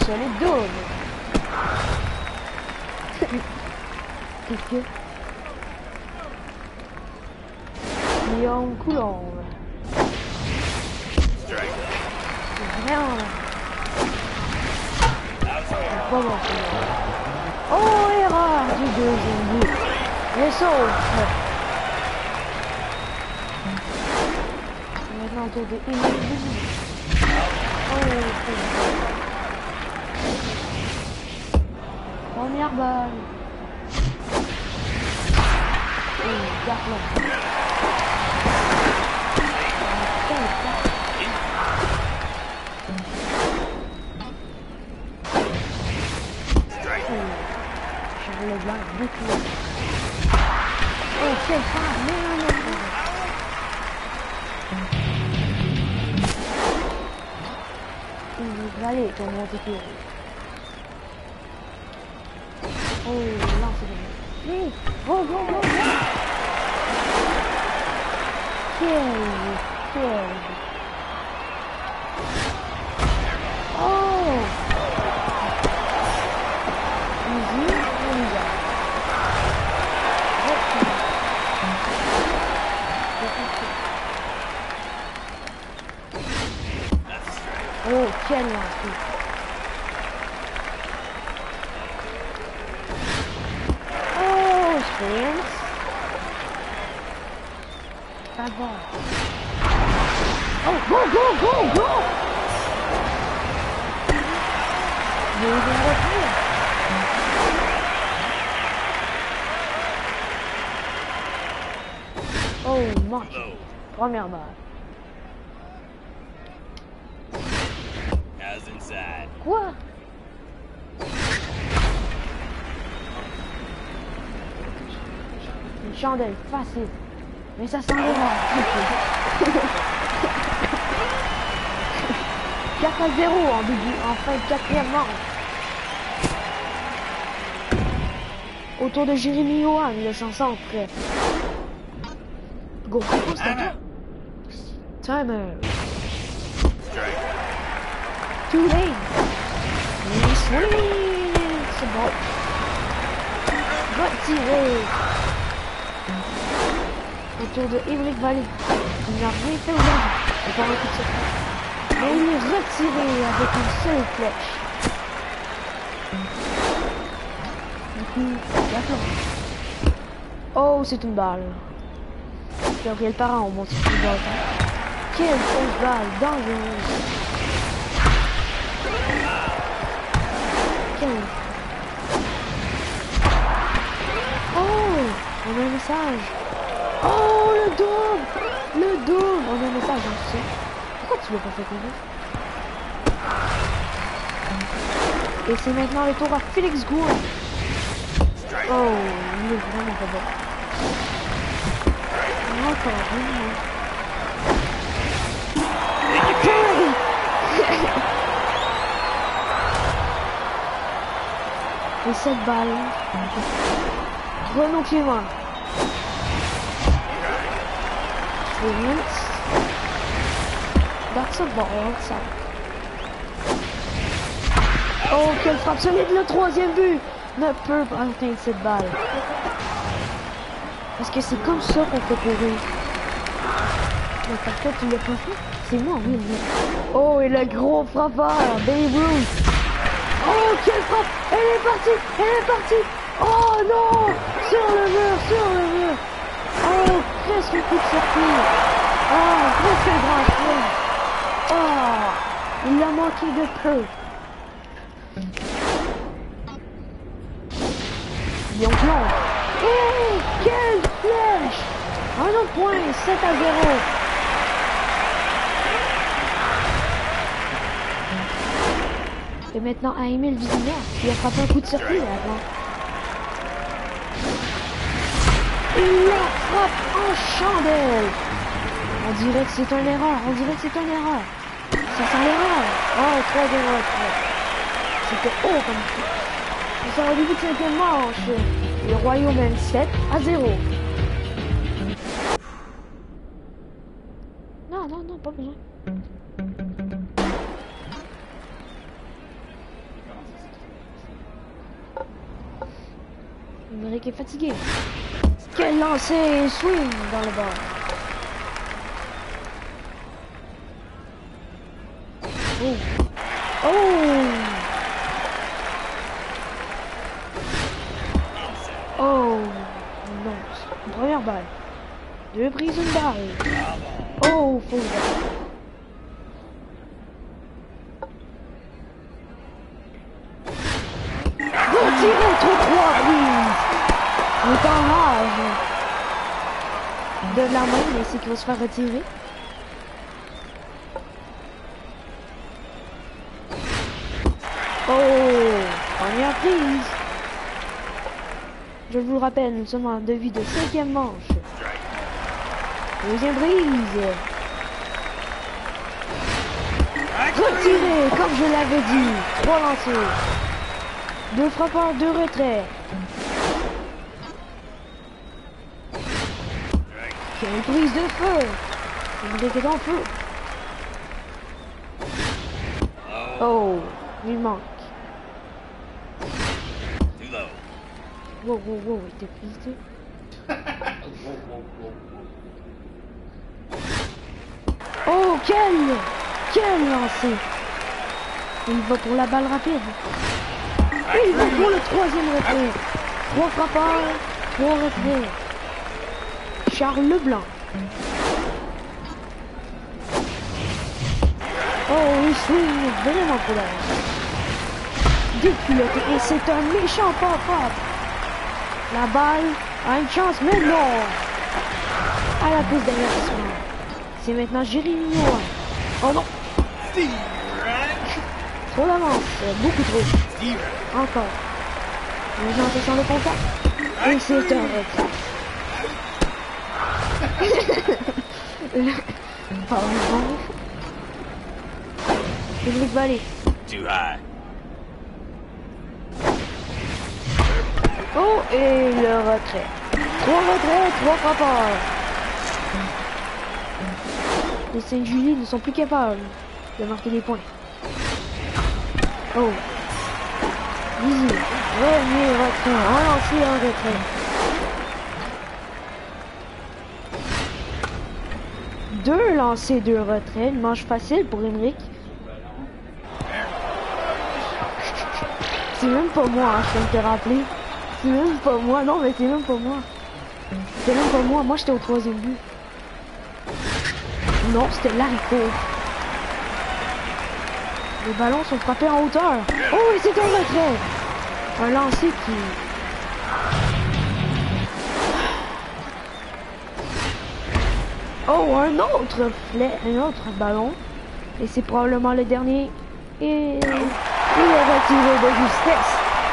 solide double. Qu'est-ce que... Guillaume Coulombe. C'est vraiment là. Pas bon. Oh, erreur du deuxième but. Et sauf. Maintenant, autour de Émile. Première balle. Garde-là. Le blanc, beaucoup. Oh, quelle frappe! Non. Allez, ton monte plus. Oh, non, c'est bon. Oui! Oh, go! Quel! Oh! Oh, quel lancé! Oh, Spence! Pas bon. Oh, go! Mais il vient de revenir. Oh, manqué. Première balle. Quoi? Une chandelle facile. Mais ça sent les morts. 4-0 en début, en fin de quatrième manche. Autour de Jérémy Johan, le chanson prêt. Go, c'est à toi. Timer. Too late. C'est bon. Retiré. Autour de Émeric Vallée. Il n'a rien fait aujourd'hui. Il pas un coup de circuit. Mais il est retiré avec une seule flèche. Du coup, d'accord. Oh, c'est une balle. Gabriel Parent, on monte sur le bord. Quelle fausse balle dangereuse. Oh, on a un message. Oh, le double. On a un message, on sait. Pourquoi tu l'as pas fait courir? Et c'est maintenant le tour à Félix Gouin. Oh, il est vraiment pas bon. Encore, vraiment. Et cette balle. Renaud Clément. That's a ball, ça. Oh, quelle frappe solide, le troisième but ne peut pas atteindre cette balle. Parce que c'est comme ça qu'on fait courir. Mais par contre, tu l'as pas fait. C'est moi, oui. Oh, et le gros frappeur, Babe Ruth. Oh, quelle frappe! Elle est partie! Oh non! Sur le mur! Oh, presque un coup de circuit! Oh, presque un grand chelem! Oh, il a manqué de peu! Lyon plonge! Oh, quelle flèche! Un autre point, 7-0! Et maintenant à Émile Vizina, il a frappé un coup de circuit avant. Il la frappe en chandelle. On dirait que c'est une erreur, Ça sent l'erreur. Oh, 3-0. C'était haut comme ça. C'est au début de cette manche. Le Royaume mène 7-0. Non, pas besoin. Henrik est fatigué. Quel lancer swing dans le bord. Oh. Oh. Oh. Non. Première balle. Deux prises, une balle. Oh, faux balle. Retiré, trois prises. Il est en rage de la main, mais c'est qu'il va se faire retirer. Oh, première prise. Je vous le rappelle, nous sommes en début de 5e manche. Deuxième prise. Retiré, comme je l'avais dit. 3 lancers. 2 frappeurs, 2 retraits. Quelle prise de feu. Henrik est en feu. Oh, il manque. Wow, wow, wow, il était prise. Oh, quel lancer. Il va pour la balle rapide. Et il va pour le 3e retrait. 3 frappeurs, 3 retraits. Charles Leblanc. Oh, il swing vraiment pour l'air. Déculotté. Et c'est un méchant pop-up. La balle a une chance, mais non. À la piste d'avertissement. C'est maintenant Jérémy Noah. Oh non. Trop d'avance. Beaucoup trop. Encore. Les gens sont le contact. Et c'est un retrait. Pardon. Henrik va aller. Oh, et le retrait. 3 retraits, 3 frappeurs. Les Saint-Julie ne sont plus capables de marquer des points. Oh. Easy. Premier retrait. Relancer un retrait. 2 lancers, 2 retraits. Une manche facile pour Henrik. C'est même pas moi, hein, je peux te rappeler. C'est même pas moi. Non, mais c'est même pas moi. C'est même pas moi. Moi, j'étais au 3e but. Non, c'était l'haricot. Les ballons sont frappés en hauteur. Oh, et c'est un retrait. Un lancer qui... Oh, un autre ballon. Et c'est probablement le dernier. Et il est retiré de justesse.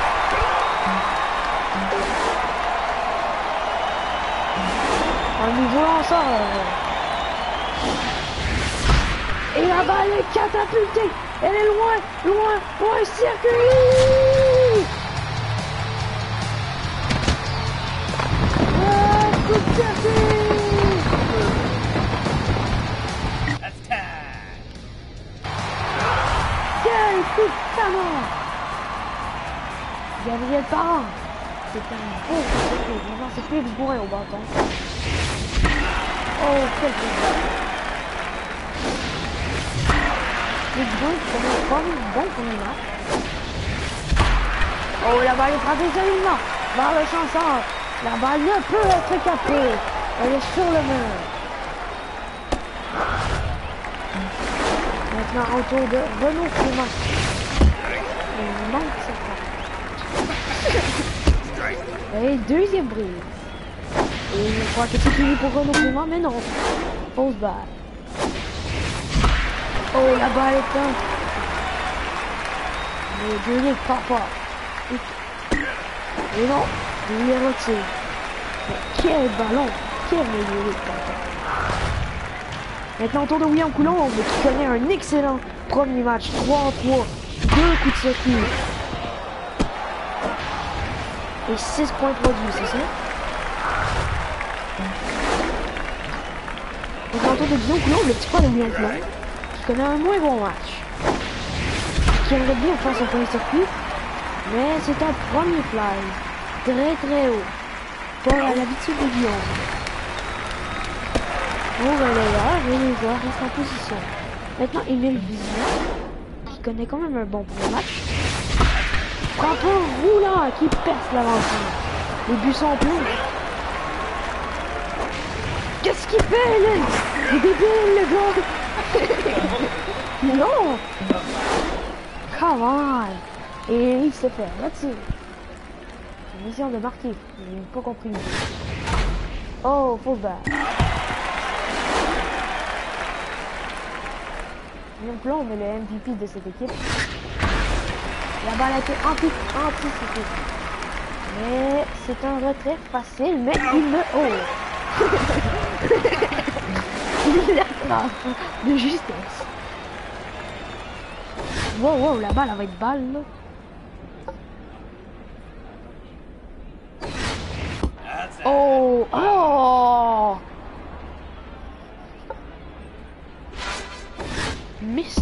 Un nouveau lanceur. Et la balle est catapultée. Elle est loin, loin, loin, circuit. Ah, coup de circuit. Quel coup de canon. Gabriel Parent. C'est un beau coup de circuit. Maintenant, c'est plus le bourrin au bâton. Oh, quel coup de les deux qui commencent pas bon premier match. Oh, la balle est frappée solidement vers le chanceur. La balle ne peut être captée. Elle est sur le mur. Maintenant, autour de Renaud Clément. Il manque cette balle. Et deuxième brise. Et je crois que c'est fini pour Renaud Clément, mais non. Fausse balle. Oh, la balle est pleine. Le deuxième papa. Et non, il est retiré. Mais quel ballon. Quel milieu papa. Maintenant, tour de William Coulombe qui connaît un excellent premier match. 3 en 3. 2 coups de circuit. Et 6 points produits, c'est ça? Maintenant, tour de William Coulombe, le petit frère de William Coulombe. Connaît un moins bon match. Qui aimerait bien faire son premier circuit, mais c'est un premier fly. très très haut. Pour l'habitude de Guillaume. On va aller là et les joueurs restent en position. Maintenant, Emile Vizia, qui connaît quand même un bon premier match, frappe un roulant qui perce l'avancée. Les buts sont pleins. Qu'est-ce qu'il fait, là? Il est débile, le gars! Non! Come on! Et il s'est fait retirer. C'est une mission de marquer. Je n'ai pas compris. Oh, faux balle. Donc là, on est le MVP de cette équipe. La balle a été anticipée. Mais c'est un retrait facile, mais il me... Oh! Il l'attrape de justesse. Wow, wow, la balle, elle va être balle, là. Oh! Oh! Mist.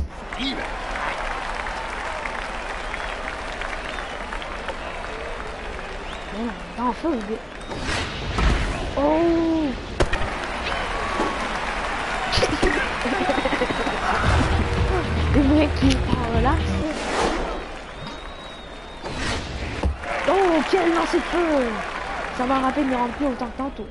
Dans le feu, le gars. Oh! Le mec qui relaxe. Oh, quel lancer de feu! Ça m'a rappelé de me rendre plus autant que tantôt.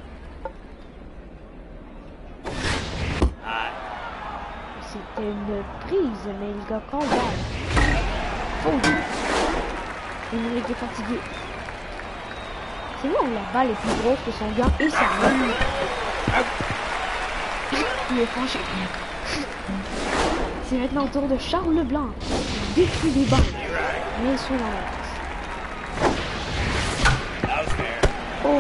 C'était une prise, mais le gars quand balle. Oh! Il est fatigué. C'est là où la balle est plus grosse que son gars et sa main. Il est franchi. C'est maintenant au tour de Charles Leblanc. Il détruit les balles. Mais sous la oh!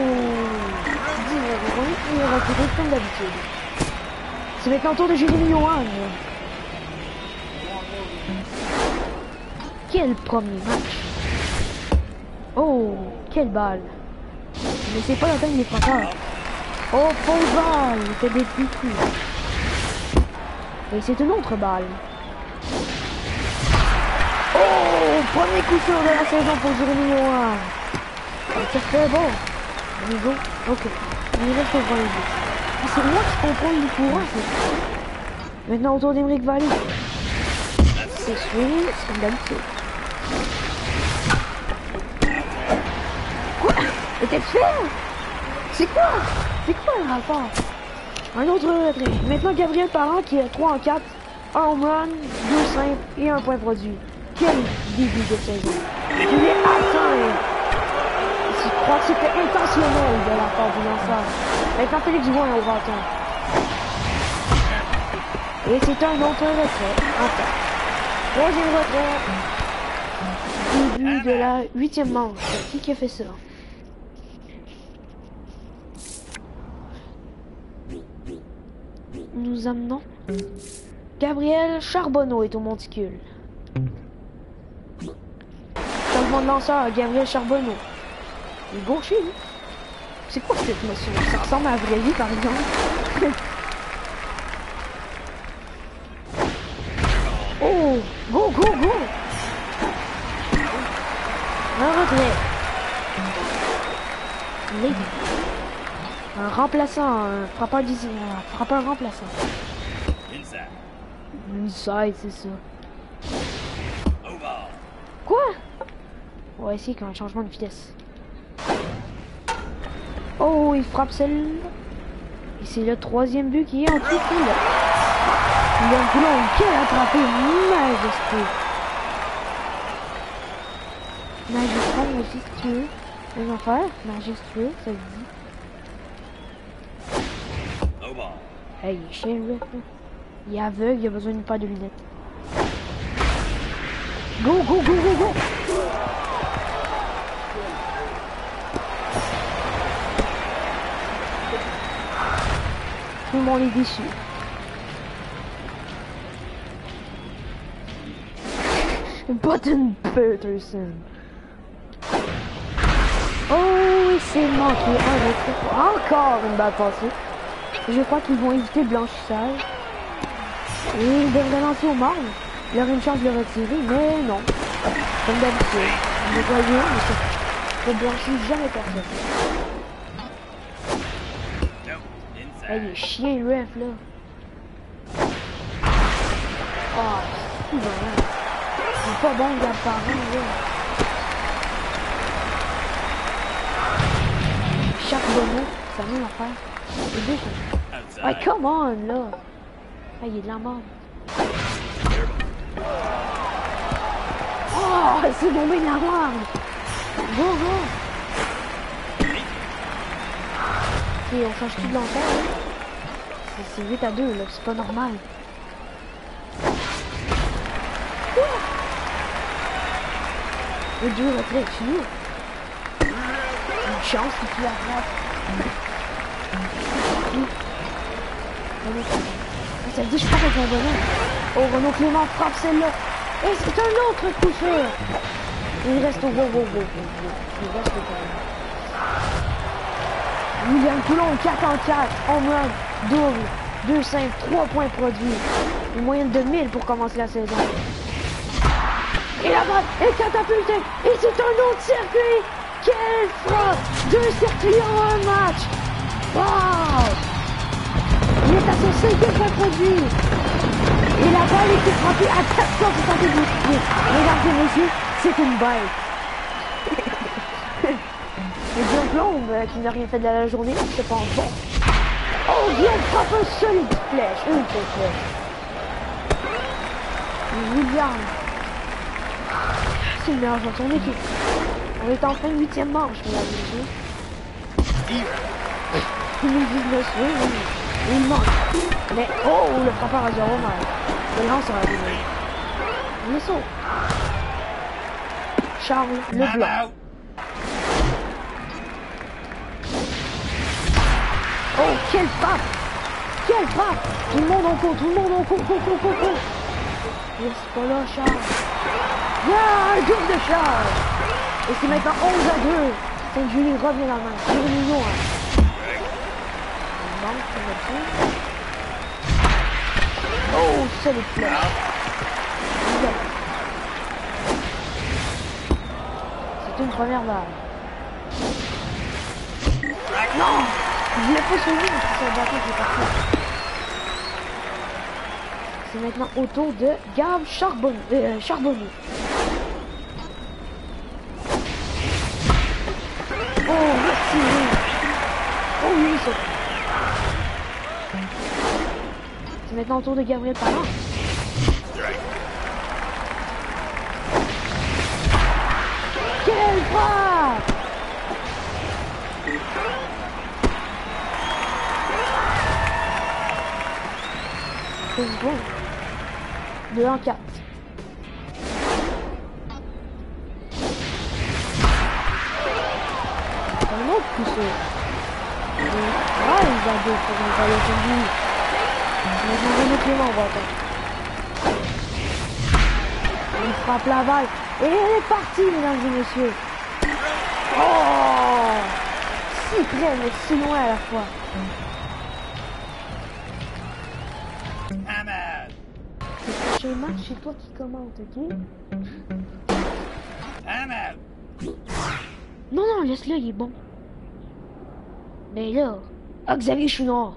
Il est reculé comme d'habitude. C'est maintenant au tour de Jérémy Johan. Quel premier match! Oh! Quelle balle! Mais c'est pas l'atteinte des frappeurs. Oh, fausse balle! Il fait des petits coups. Et c'est une autre balle. Oh! Premier coup sûr de la saison pour Jérémy Johan. Ça fait bon. On go. Ok. Il reste au premier but. C'est moi qui contrôle le courant. Maintenant, autour d'Emeric Vallée. C'est suivi, c'est comme d'habitude. Quoi? Et t'es fait? C'est quoi? C'est quoi le rapport? Un autre retrait. Maintenant, Gabriel Parent qui est 3 en 4. 1 home run, 2 simples et 1 point produit. Quel début de saison. Il est atteint. Je crois que c'était intentionnel de la part du lanceur. Maintenant, Félix Dubois au bâton. Et c'est un autre retrait. Enfin. Troisième retrait. Début de la 8e manche. Qui a fait ça? Nous amenons Gabriel Charbonneau est au monticule. Changement de lanceur, Gabriel Charbonneau. Il est gaucher, lui. C'est quoi cette notion? Ça ressemble à la vraie vie, par exemple. Oh! Go, go, go! Un retrait. Lady. Un remplaçant, un frappeur d'ici, un frappeur remplaçant. Inside, c'est ça. Quoi? On va essayer un changement de vitesse. Oh, il frappe celle-là. Et c'est le 3e but qui est en tout coup là. Le Blond, quel attrapé majesté. Magistral, majestueux. Les enfers, majestueux, ça se dit. Hey, il est chien, lui. Il est aveugle, il a besoin d'une paire de lunettes. Go, go, go, go, go! Tout le monde est déçu. Button Peterson. Oh, c'est manqué. Encore une balle passée. Je crois qu'ils vont éviter le blanchissage. Et ils devraient lancer au marge. Il y aurait une chance de le retirer, mais non. Comme d'habitude. Vous voyez, Ne blanchis jamais personne. Ah, il est chien, le ref, là. Oh, c'est vrai. Il est pas bon, il a pas là. Charbonneau, c'est la même affaire. Les deux sont... Ah, come on, là. Ah, il est de la mort. Oh, c'est tombé de la merde. Go, go. Ok, on change tout de l'enfer, hein. C'est 8 à 2, là, c'est pas normal. Le Dieu retrait, tu nous. Une chance que tu la frappes. Ça veut dire que je frappe avec mon bonhomme. Oh, Renaud Clément frappe celle-là. Et c'est un autre coup sûr. Il reste au wow. Il reste au William Coulomb, 4 en 4, home run, double, 2 5, 3 points produits. Une moyenne de 1000 pour commencer la saison. Et la balle est catapultée. Et c'est un autre circuit. Quelle frappe! 2 circuits en un match. Wow! Il est à son 5e point produit. Et la balle était frappée à 472 pieds. Mesdames et messieurs, c'est une balle. Et Guillaume Plombe, qui n'a rien fait de la journée, c'est pas bon. Oh, Guillaume frappe un solide flèche. Une seule flèche. William. C'est le meilleur joueur de son équipe. On est en fin de 8e manche, mesdames et messieurs. 2019, oui. Il manque. Mais, oh, le frappeur a 0 mal. Le lanceur a 0 mal. Il est saut. Charles Leblanc. Oh, quelle frappe! Quelle frappe! Tout le monde en court, court. C'est pas là, Charles. Yeah, un double de Charles! Et c'est maintenant 11 à 2. Saint-Julie revient dans le match. 0 millions. Oh, c'est le flèche. C'est une première balle. Non! Je voulais pas sauver, mais c'est le bâton qui est parti. C'est maintenant au tour de Gab Charbonneau. Oh, merci. Oh oui, c'est... C'est maintenant au tour de Gabriel Parent. Quelle frappe! C'est bon. 2 en 4. Un autre poussé. Ah, il va deux pour une balle aujourd'hui. Maintenant, Renaud Clément, on va attendre. Il frappe la balle. Et elle est partie, mesdames et messieurs. Oh! Si près, mais si loin à la fois. Le prochain match, c'est toi qui commente, ok? Non, laisse-le, il est bon. Mais là... Ah, Xavier Chouinard.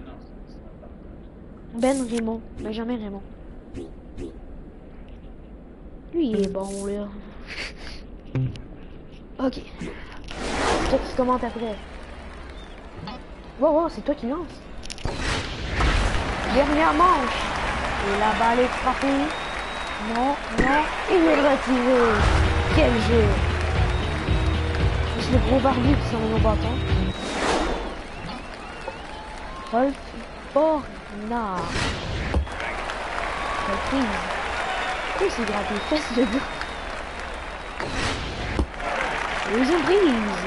Ben Raymond. Benjamin Raymond. Lui, il est bon, là. Ok. C'est toi qui commente après. Wow, c'est toi qui lance. Dernière manche. Et la balle est frappée. Non. Il est retiré. Quel jeu. C'est le gros barbier qui s'en va au bâton. Rolf Bornard. Reprise. Oui, c'est grave les fesses de gars. Deuxième prise.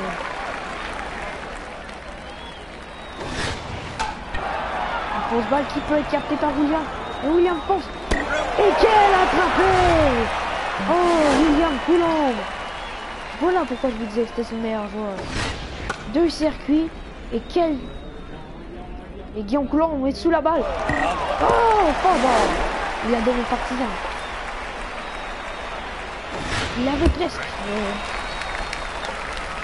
Un fausse balle qui peut être captée par William. Et William fonce. Et quel attrapé! Oh, William Coulomb. Voilà pourquoi je vous disais que c'était son meilleur joueur. 2 circuits. Et quel... Et Guillaume Coulomb est sous la balle. Oh, pas bon. Il a donné partisan. Il avait presque.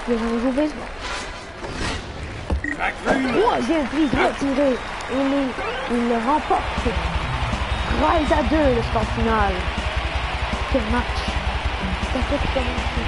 Il va jouer au baseball. Troisième prise retirée. Il le remporte. 13-2 le score final. Quel match. Ça fait commencer.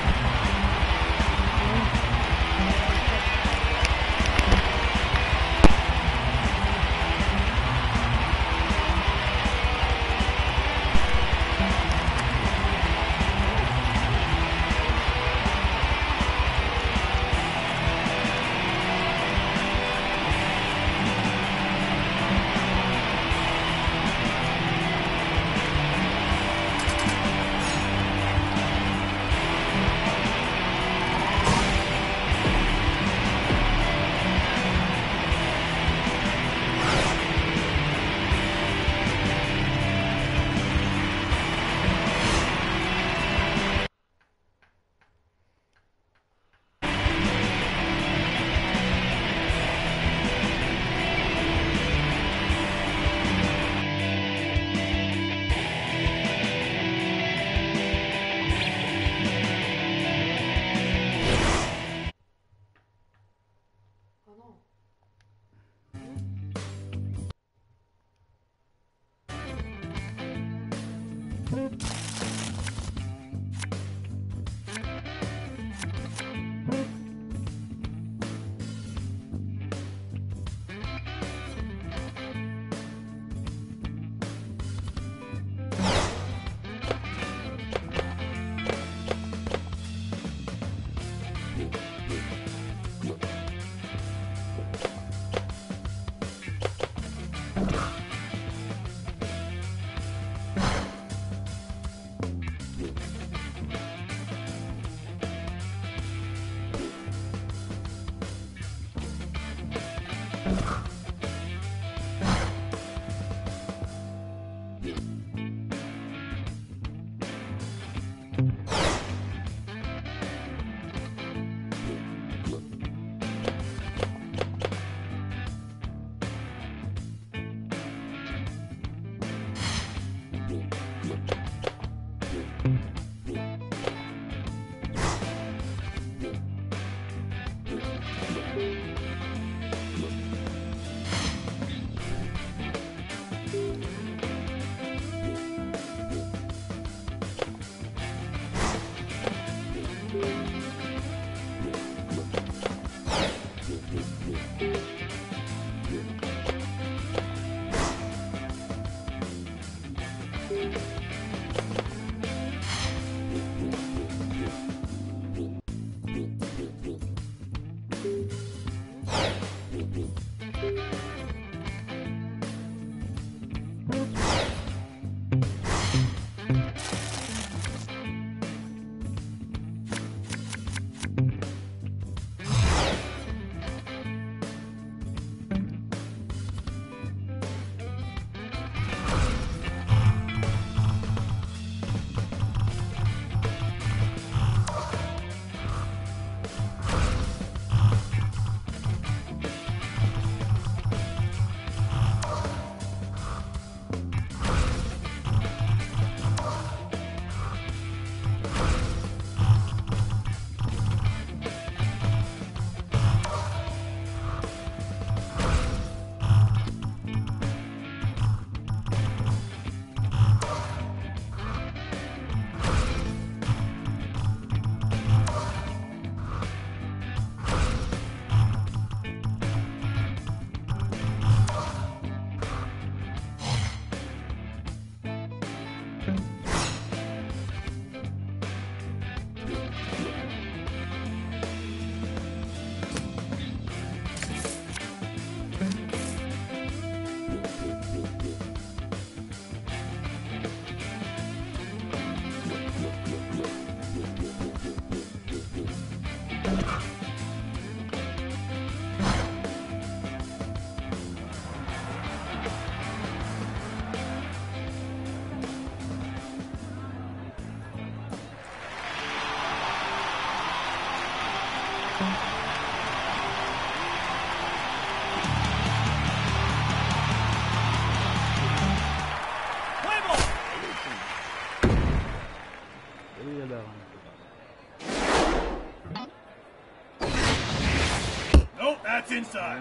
inside.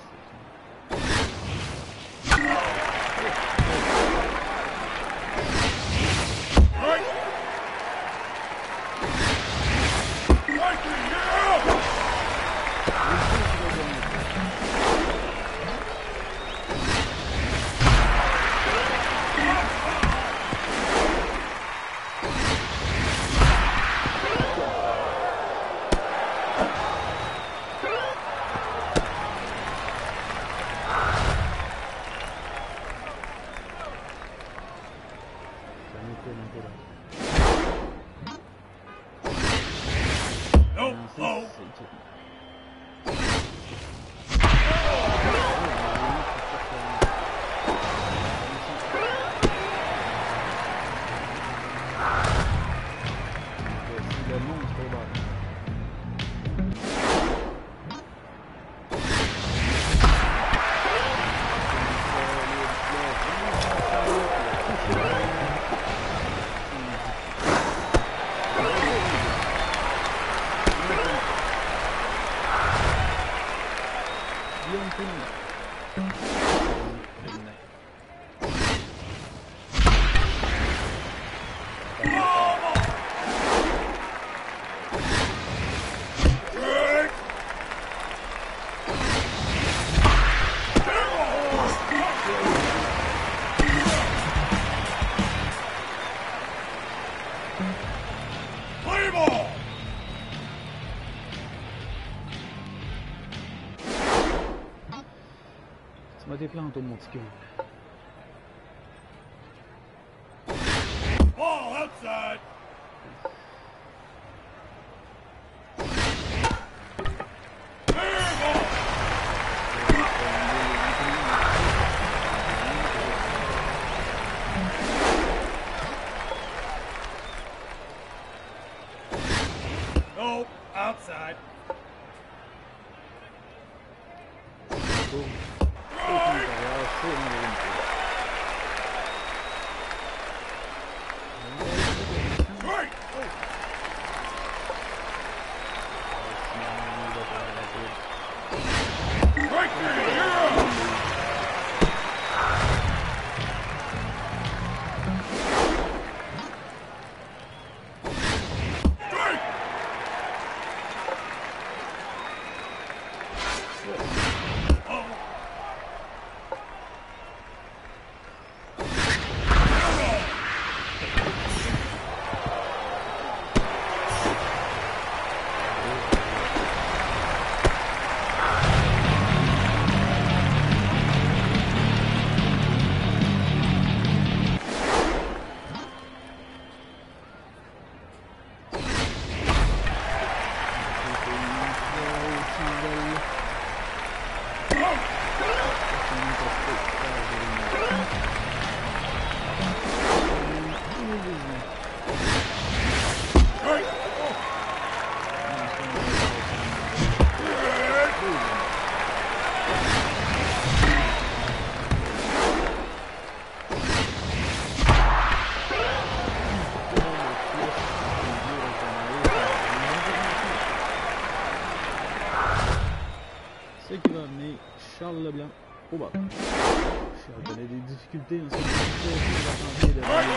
Right. Right, you're out. Tu m'as déplanté mon petit cœur. Ball outside. No, outside. Ce qui va amener Charles Leblanc au bas. Charles connaît des difficultés dans cette situation, il va tenter de réaliser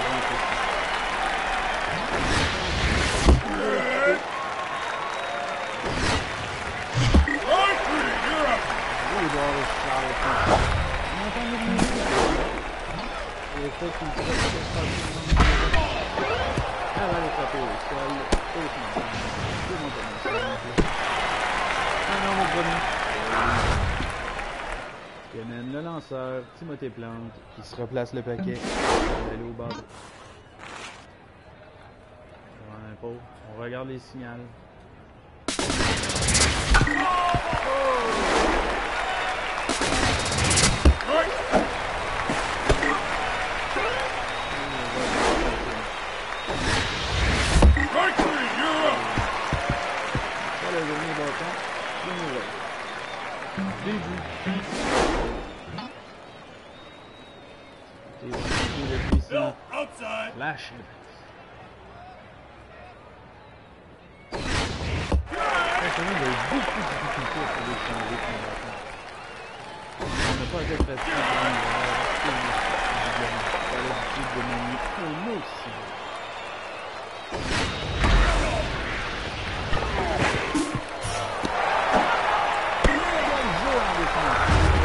qui amène le lanceur, Timothée Plante, qui se replace le paquet, on va aller au bas. On regarde les signals. Le dernier bâton, le nouveau. Début. Et le puissant. Flash. personnage a eu beaucoup de difficultés pour les changer combattants. On n'a pas été facile pour nous. Pas l'habitude de manier un aussi. Quel jeu en défense!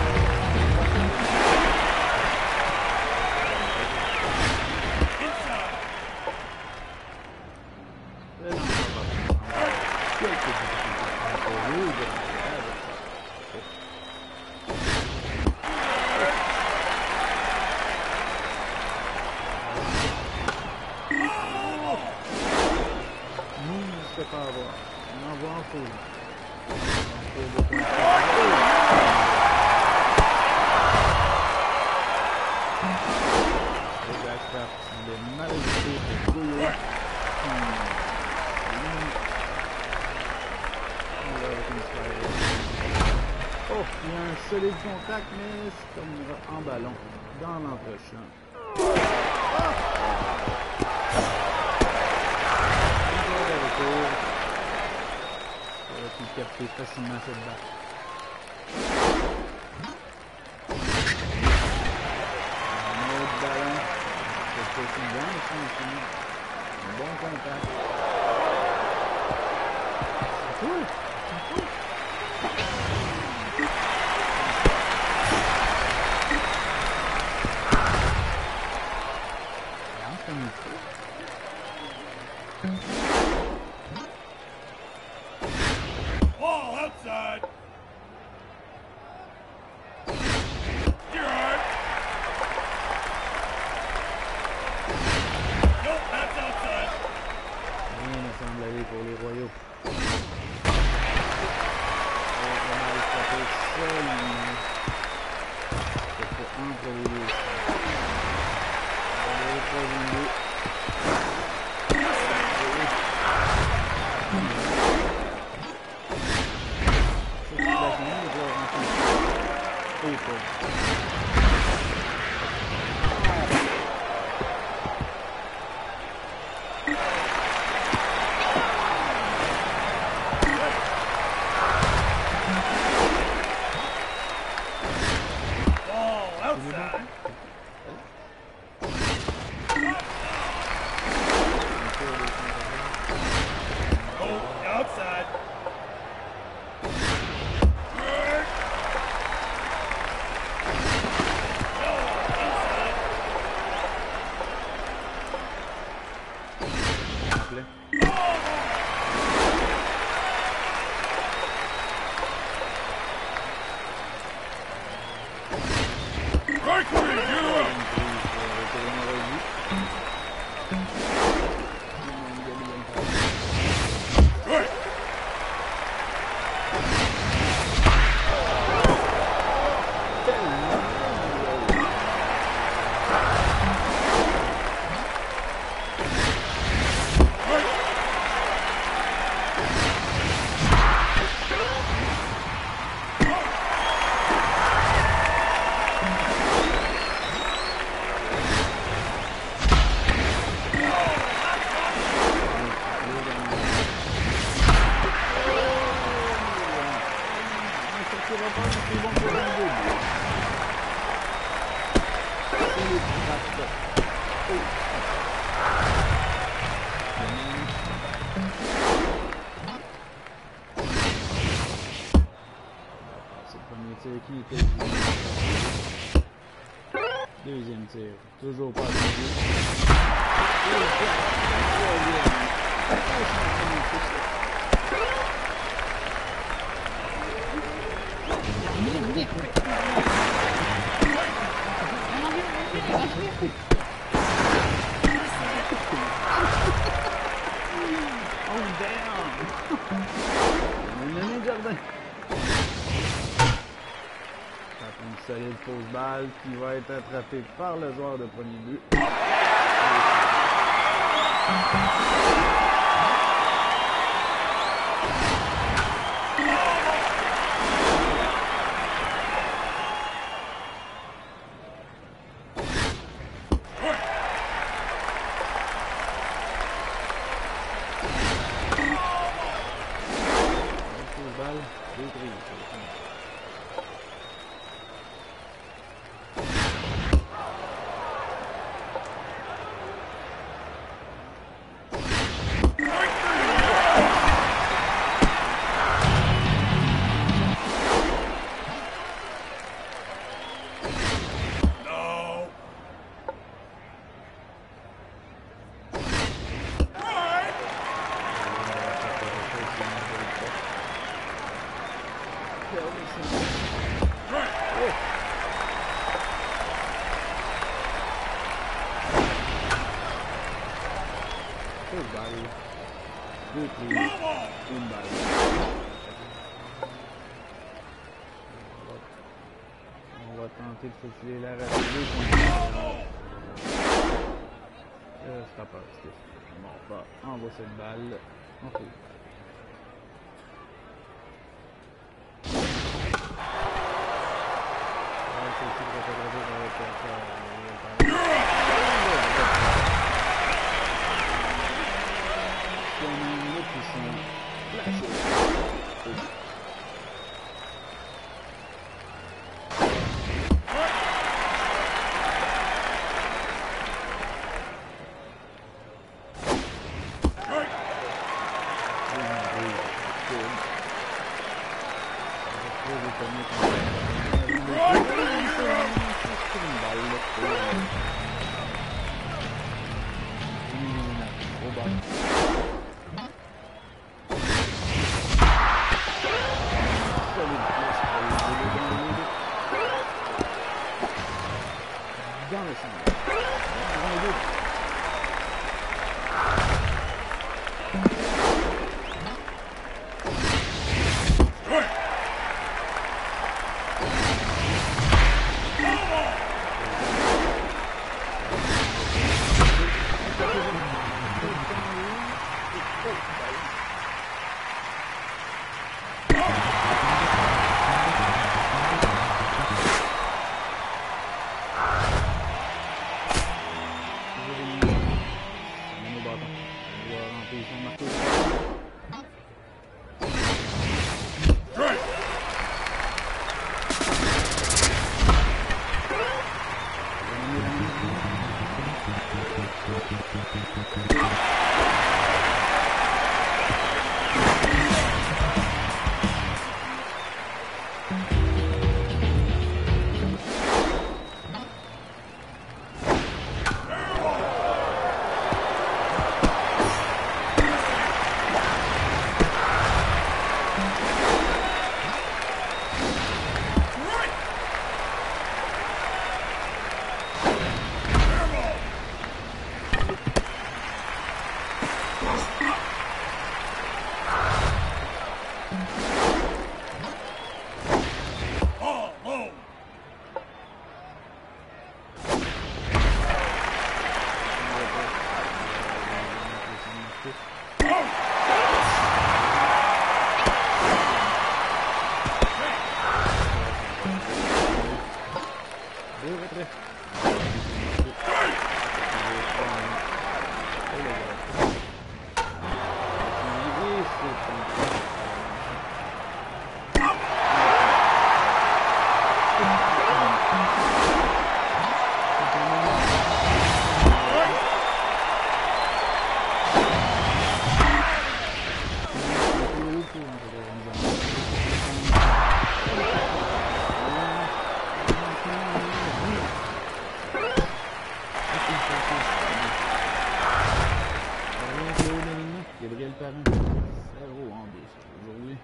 Solide contact, mais c'est comme en ballon dans l'entrechamp. Ça aurait pu capter facilement cette balle. Un autre ballon. C'est une bonne ici. Un bon contact. C'est cool. C'est cool. Ball outside. You're hurt. Nope, that's outside. Rien ne semble aller pour les Royaux. On a échappé seul, mais c'était entre les deux. On va aller troisième but. Ball outside. Oh, outside. Hurt. No, outside. Right wing, you're up. Right. qui était deuxième tir. Toujours pas oh damn! Le Jardin. Une solide fausse balle qui va être attrapée par le joueur de premier but. balle, 2 grilles. No. Deux balles, 2 grilles, une balle. On va tenter de faufiler la reste 2 points. Ça sera pas resté. Bon, bah, envoie cette balle. On fait. Dans le centre. Dans le but. Gabriel Parent, 0 en 2 aujourd'hui.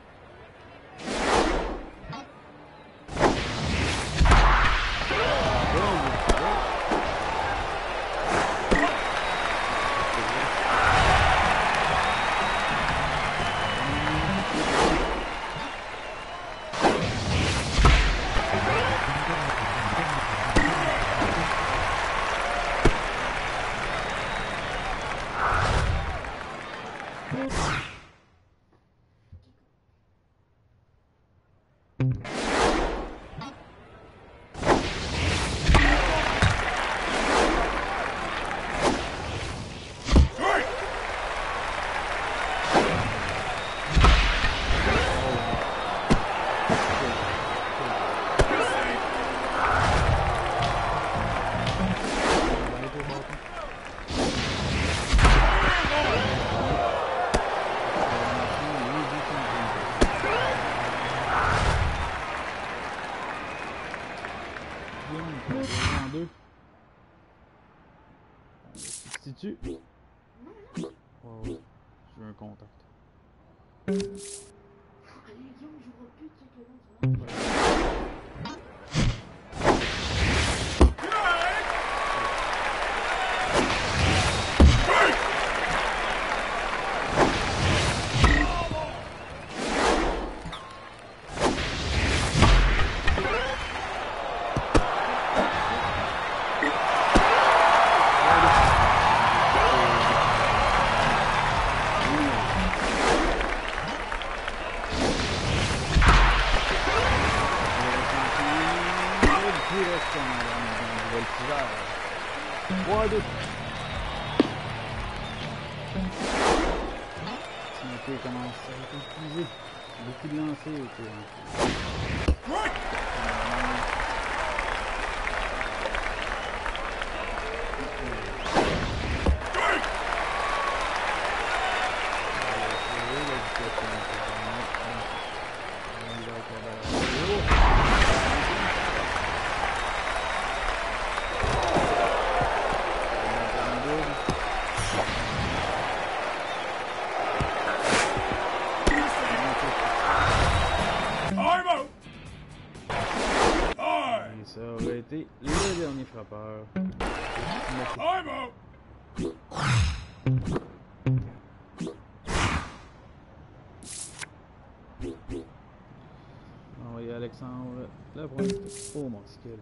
tu? Ouais, ouais. Je veux un contact. Allez, Guillaume, je vois plus de ce que là, commence à être épuisé. Beaucoup de lancers autour. Ça aurait été le dernier frappeur. I'm out! Envoyer Alexandre la pointe au muscle.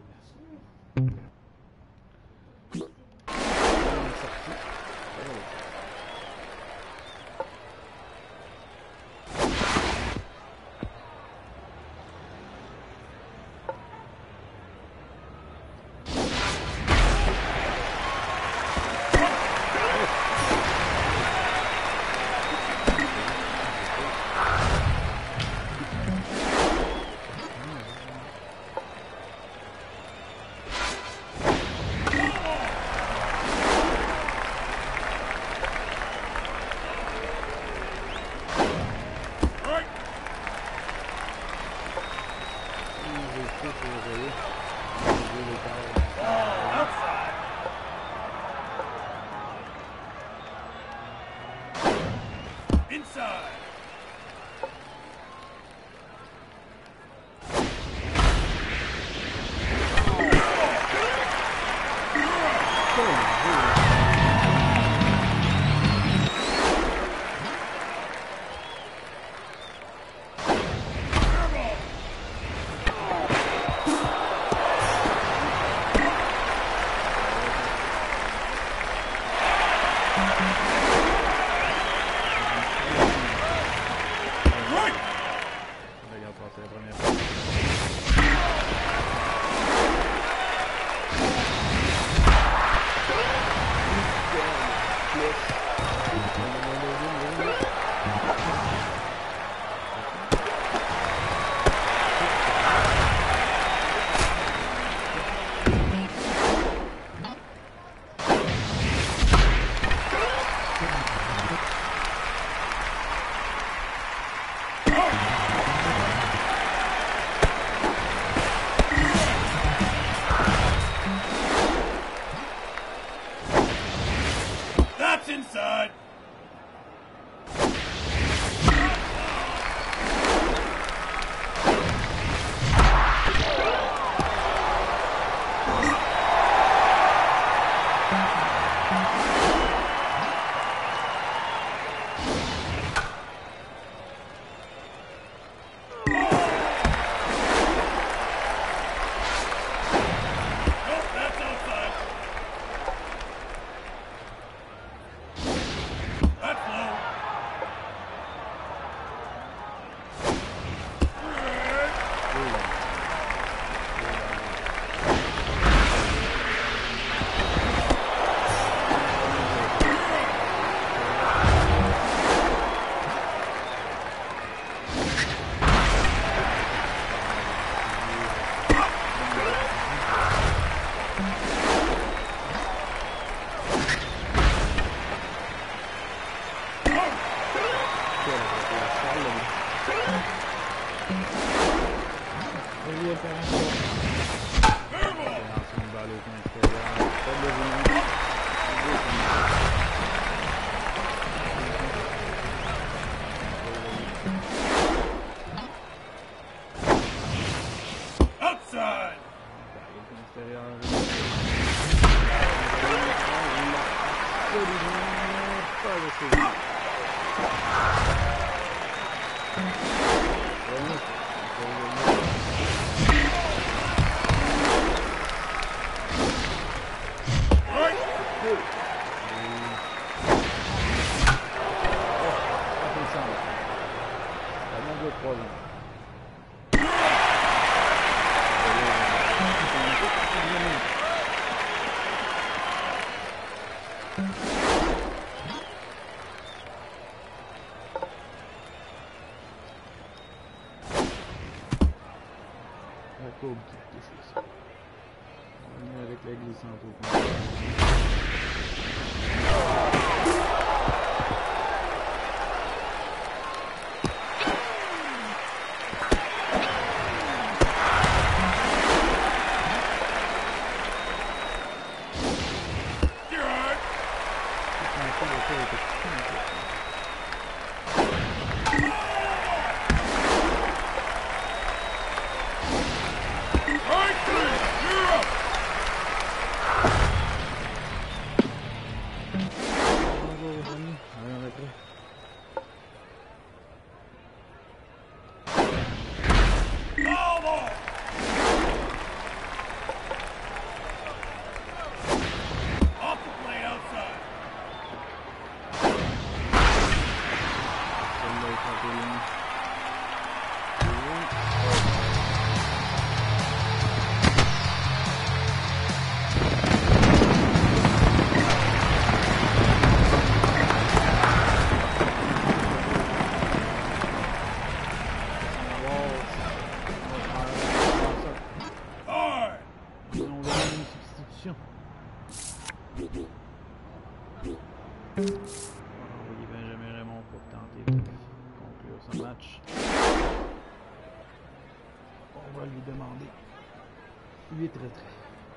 Inside! That's inside! Nope, that's outside. That's low. Une balle au coin extérieur. Pas de roulement. l'extérieur. Absolument pas essayé. La courbe qui est ça. On est avec la glissante au complet. Envoyer Benjamin Raymond pour tenter de conclure ce match. On va lui demander 8 retraits.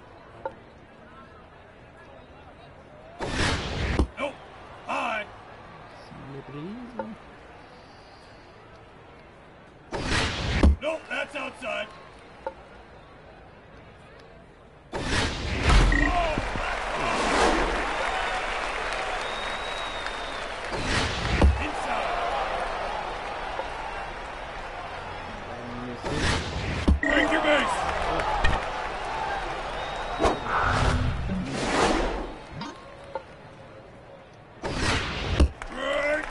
Nope. Hi. S'il est prise. Nope, that's outside. Break your base! Break!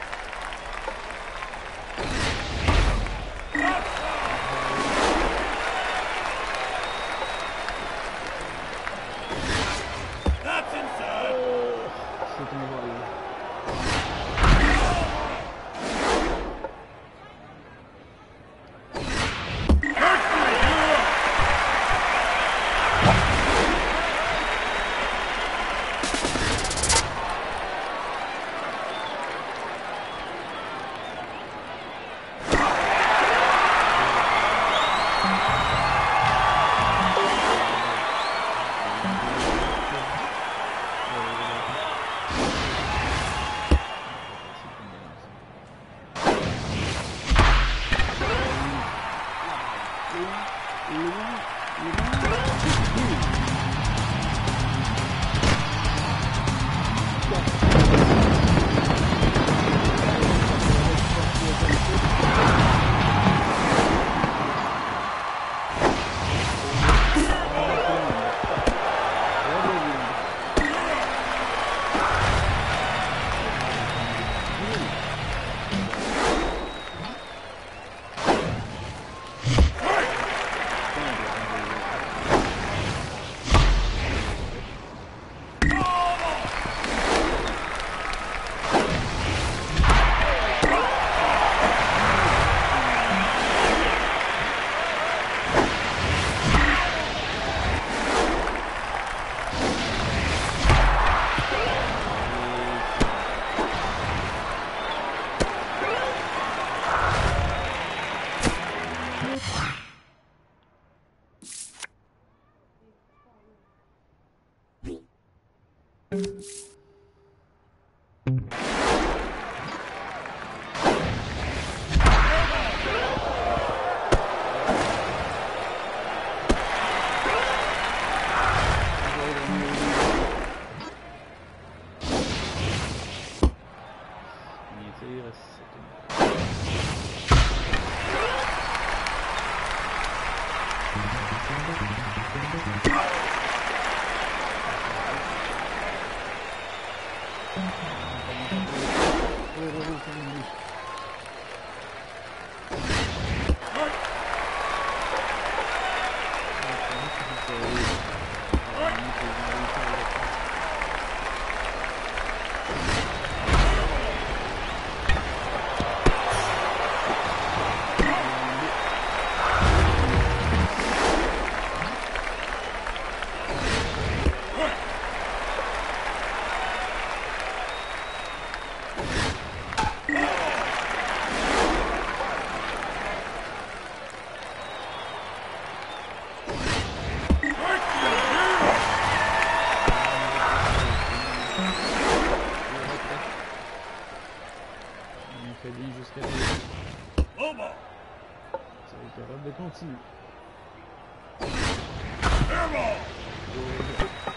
That's inside! C'est un vol. tir, c'est une... Jusqu'à Low ball. ça va être capable de continuer. Air ball.